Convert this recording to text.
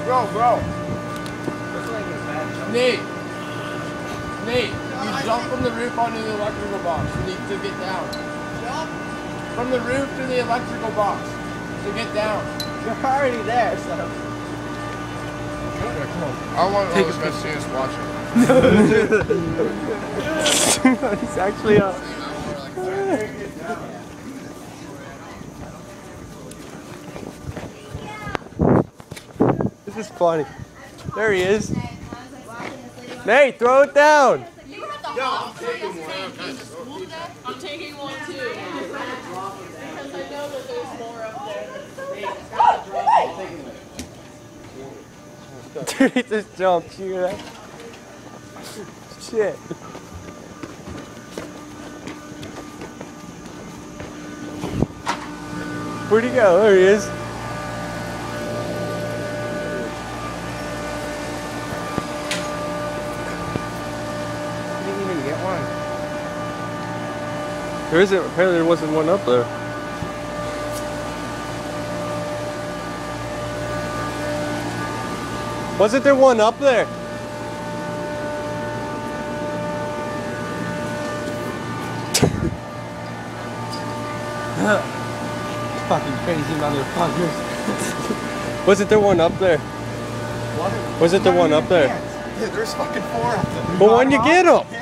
Bro. Nate, you jump from the roof onto the electrical box. You need to get down. Jump? From the roof to the electrical box. To get down. You're already there, so. Okay, come on. I want all this guys to see us watching. He's actually up. This is funny. There he is. Nate, throw it down. I'm taking one. I'm taking one too. Because I know that there's more up there. Dude, he just jumped. You hear that? Shit. Where'd he go? There he is. There isn't, apparently there wasn't one up there. Wasn't there one up there? Fucking crazy motherfuckers. Wasn't there one up there? What? Wasn't there one up there? Yeah, there's fucking 4 of them. But when you get them?